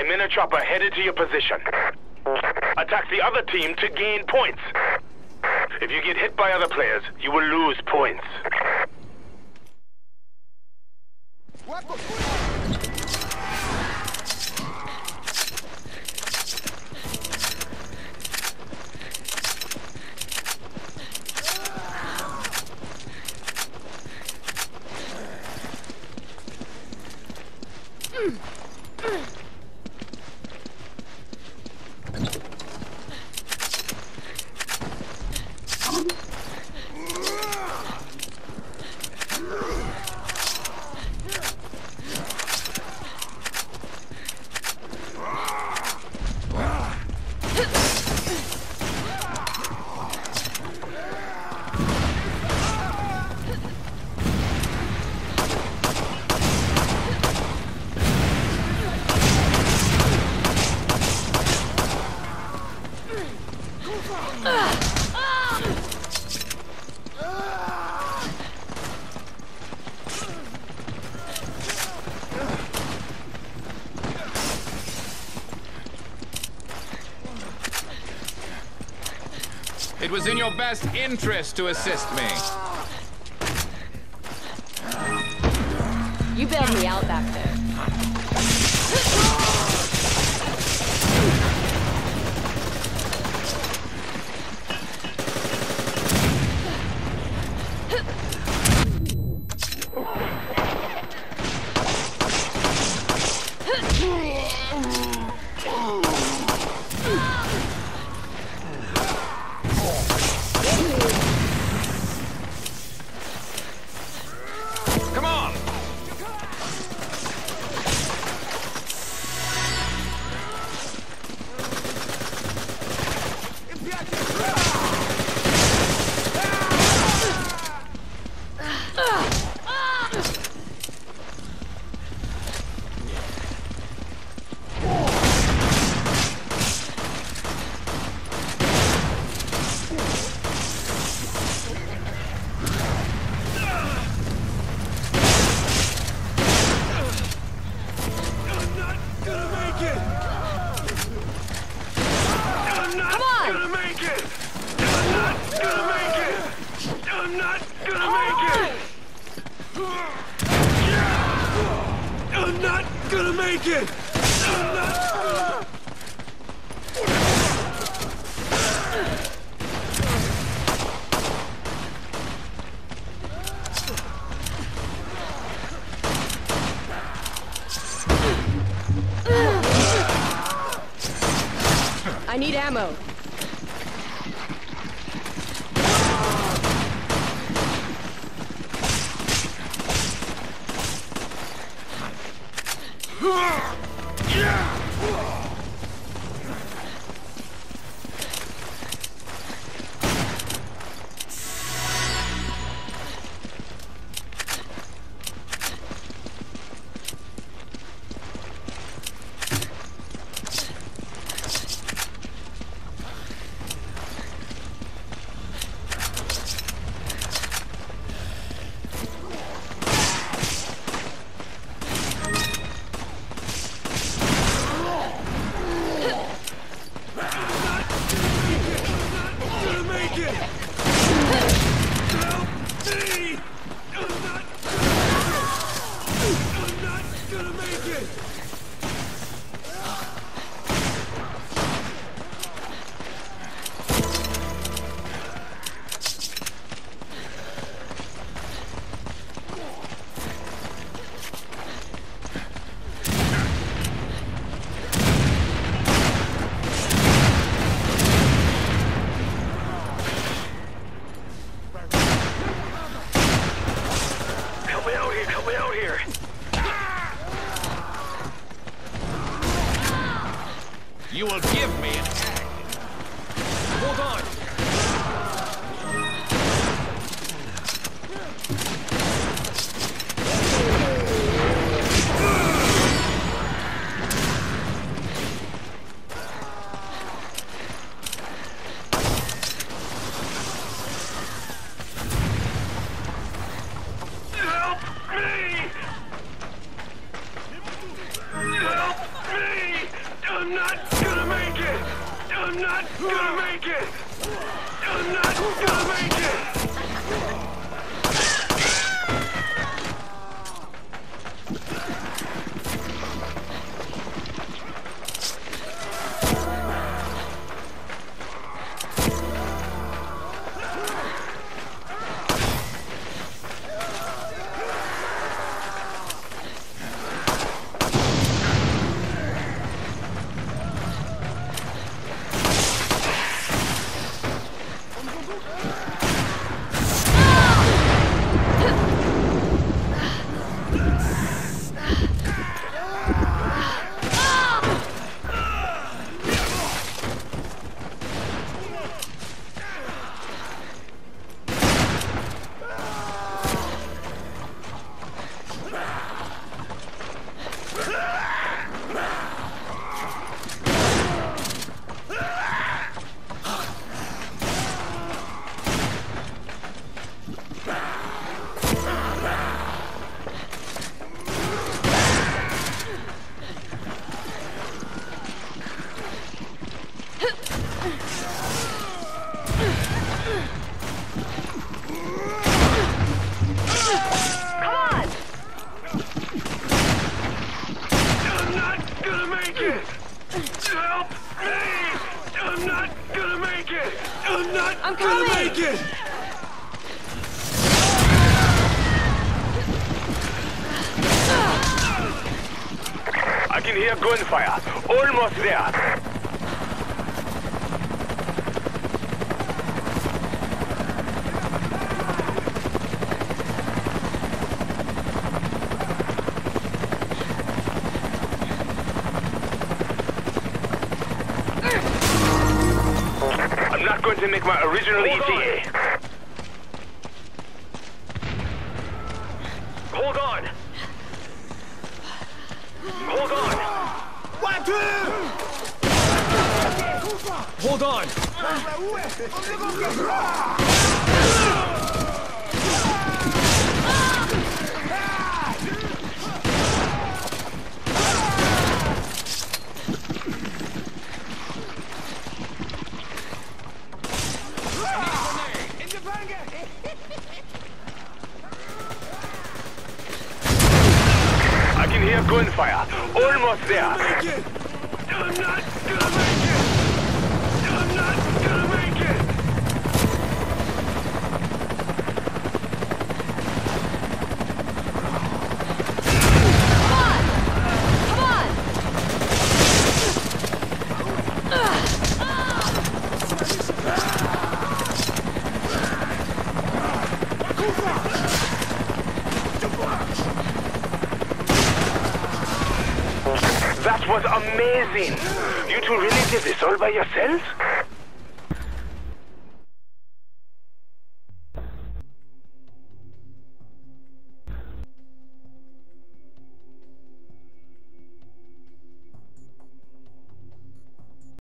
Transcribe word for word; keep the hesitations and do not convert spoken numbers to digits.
I'm in a chopper headed to your position. Attack the other team to gain points. If you get hit by other players, you will lose points. It was in your best interest to assist me. You bailed me out back there. I need ammo. You will give me an egg. Hold on. Help me! Help me! I'm not gonna make it! I'm not gonna make it! I'm not gonna make it! I'm coming! Make it! I can hear gunfire. Almost there. I'm not going to make my original E T A. Hold on. Hold on. What? Hold on. I can hear gunfire. Almost there. Make it. I'm not gonna make it. I'm not gonna make it. Come on! Come on! That was amazing! You two really did this all by yourselves?